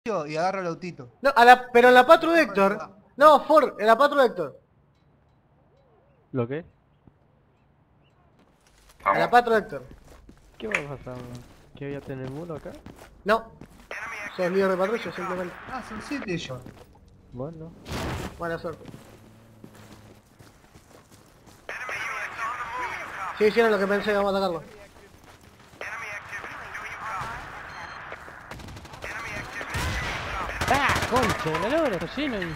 y agarro el autito. No, pero en la Patru de Héctor. No, Ford, en la Patru de Héctor. ¿Lo qué? A la Patru de Héctor. ¿Qué va a pasar? ¿Que voy a tener muro acá? No. Sos líder de patrulla, simplemente. Ah, son 7 ellos. Bueno. Buena suerte. Sí, hicieron lo que pensé, vamos a atacarlo. ¡Ah! ¡Concha! ¡La logra! Está lleno y...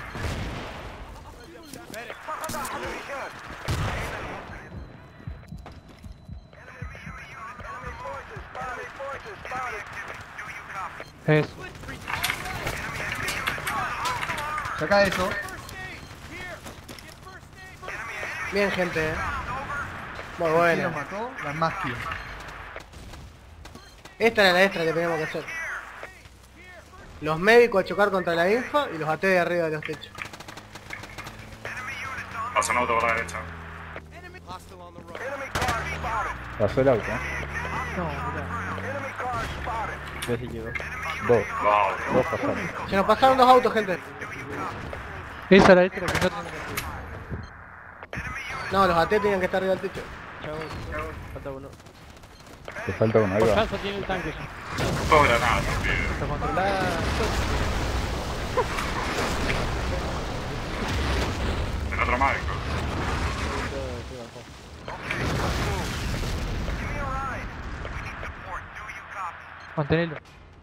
Es. Saca eso. Bien, gente, Muy ¿Quién lo buena. mató? La magia. Esta era la extra que teníamos que hacer. Los médicos a chocar contra la infa y los AT de arriba de los techos. Pasó un auto por la derecha. Pasó el auto. No, mirá. A ver si llegó. Dos pasaron. Se nos pasaron dos autos, gente. Esa era esta que no tenía que No, los AT tenían que estar arriba del techo. Chau. Falta uno. Te falta uno, ahí va. Portazo tiene el tanque ya. Todo granada, tío. Está controlada. En otro mágico. Mantenelo.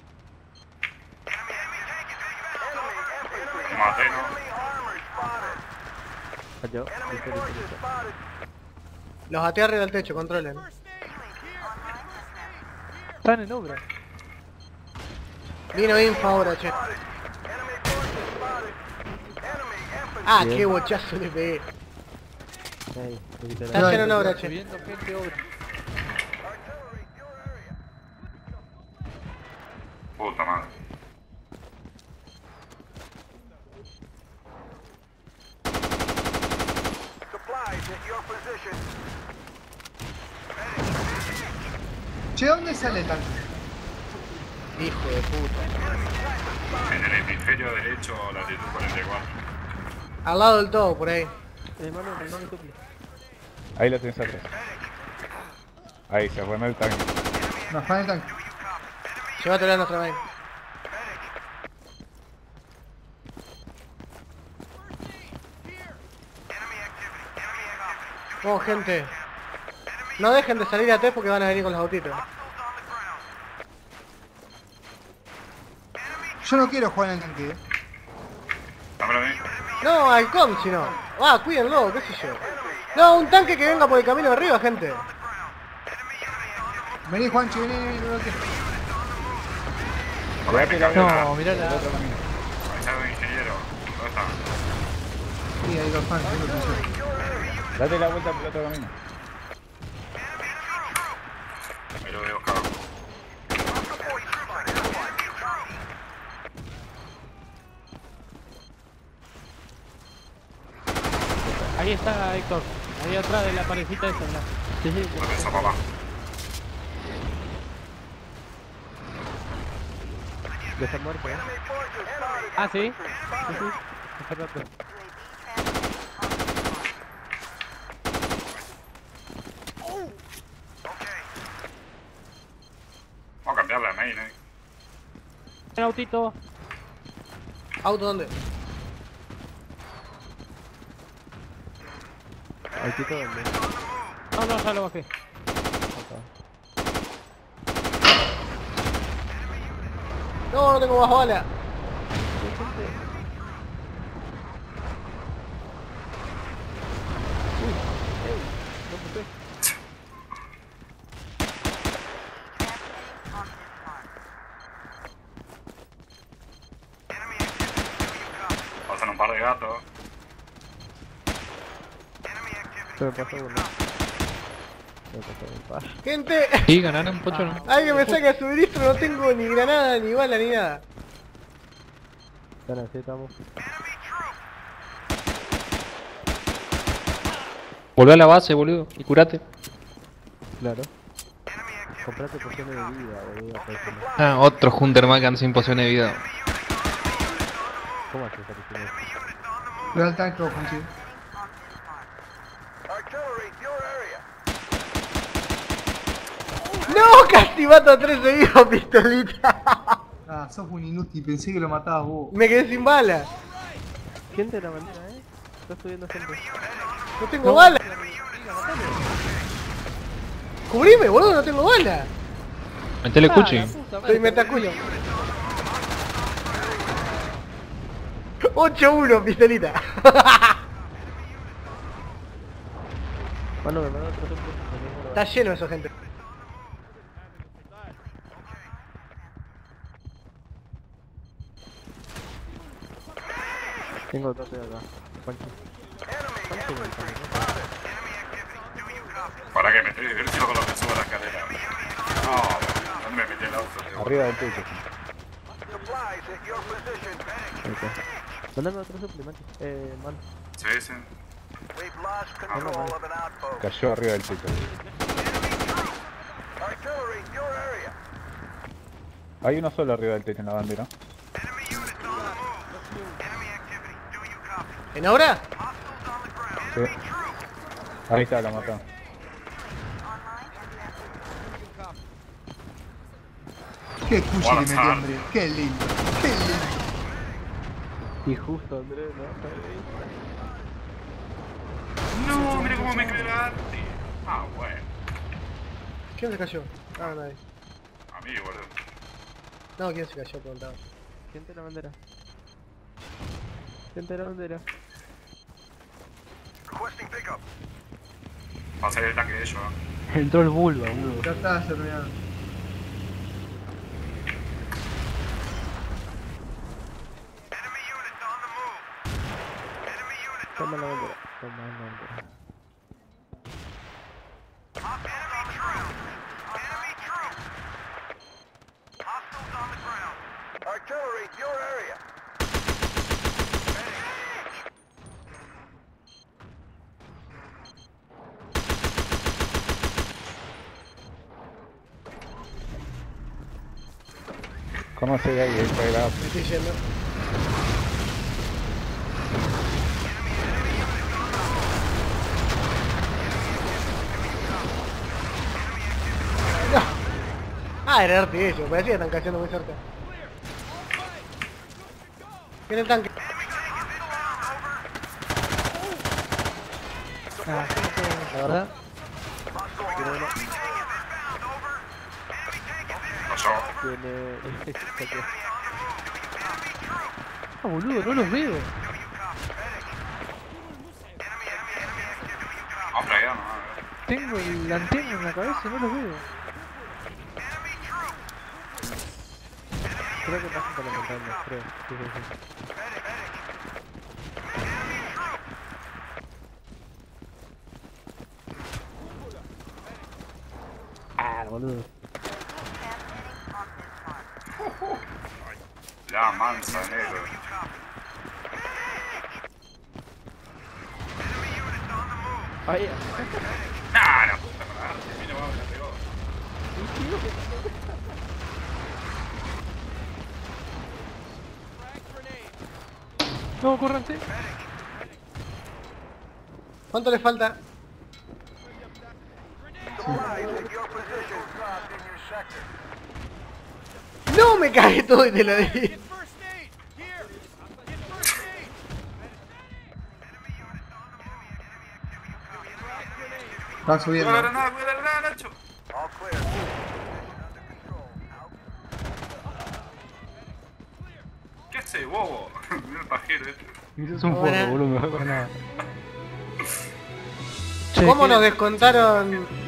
Me maté, ¿no? Falló. Listo. Los AT arriba del techo, controlen. Están en obra. Vino infa ahora, che. Ah, Bien. qué bochazo le pegué. Ahí, poquito Está lleno en obra, che. Subiendo gente obra. Puta madre. Che, ¿dónde sale el tanque? Hijo de puta. En el hemisferio derecho, latitud 44. Al lado del todo, por ahí. Hermano, no copia. Ahí lo tenés atrás. Ahí, se armó el tanque. No, afana el tanque. Llévatelo a nuestra main. Vamos, gente. No dejen de salir a T porque van a venir con los autitos. Yo no quiero jugar en el tanque, Dámelo a mí. No, al com, si no. Ah, cuídenlo, qué sé yo. No, un tanque que venga por el camino de arriba, gente. Vení, Juanchi, vení, No, mirá la... Avisado de ingeniero. ¿Dónde está? Sí, ahí los fans, lo pusieron. Date la vuelta por el otro camino. Ahí lo veo, cabrón. Ahí está Héctor. Ahí atrás de la parejita esa, mirá. Sí, ¿Dónde está papá? ya está muerto, Ah, sí. Sí. Hace rato. Vamos a cambiar la main, Un autito. ¿Auto dónde? ¿Autito dónde? No, ya lo bajé. No, no tengo bajo bala. Pasan un par de gatos. Se me pasó uno. Se me pasó un par. Gente, Sí, ganaron, Pocho, ¿no? alguien me saque a suministro, no tengo ni granada, ni bala, ni nada. Están así, estamos. Volvé a la base, boludo, y curate. Claro. Comprate pociones de vida, boludo. Ah, otro Hunter más que anda sin poción de vida. ¿Cómo haces esa piscina? Cuidado el tanque, Juanchi. ¡No! Casi mato a 3 seguidos, pistolita. Ah, sos un inútil, pensé que lo matabas vos. Me quedé sin balas. Gente de la bandera, Está subiendo gente. No tengo balas. Cubrime, boludo, no tengo balas. Metele cuchi. Soy metacuyo. 8-1, pistolita. Mano, me mandó otro truco. Está lleno eso, gente. Tengo dos de acá. Pancho. Para que me estoy divirtiendo con lo que sube la escalera. No, ¿dónde me metí el auto? Tío? Arriba del techo. Mandame otro suplemento. Man. Sí, sí. Cayó arriba del techo. Hay uno solo arriba del techo en la bandera. ¿En ahora? Sí. Ahí está, la mató. Qué cuchi le metí, hombre. Qué lindo. Qué lindo. Y justo Andrés, ¿no? No, mira cómo me creé la arte. Ah, bueno. ¿Quién se cayó? Ah, nadie. A mí, boludo. No, ¿quién se cayó? Preguntaba. Gente de la bandera. Gente de la bandera. Va a salir el tanque de ellos, Entró el Bulba, boludo. Ya está, se terminaron. Toma la bandera. Toma la bandera. ¿Cómo se ve ahí? Está grabado. Me estoy yendo. No. Ah, era arte ellos, parecía que están cayendo muy cerca. Viene el tanque. Ah, la verdad. Tiene... Ah, boludo, no los veo. Vamos flagueando, Tengo la antena en la cabeza y no los veo. Creo que pasan por la montaña, creo. Sí, sí, sí. Ah, boludo. Ya, mansa, negro. Ahí. ¡Ah, la puta madre! Mira, vamos, la pegó. No, córranse. ¿Cuánto le falta? No, me cagué todo y te lo di. Están subiendo. ¡Cuida la granada, Nacho! ¿Qué haces, bobo? Mira el pajero este. Es un forro, boludo, me va a nada. ¿Cómo nos descontaron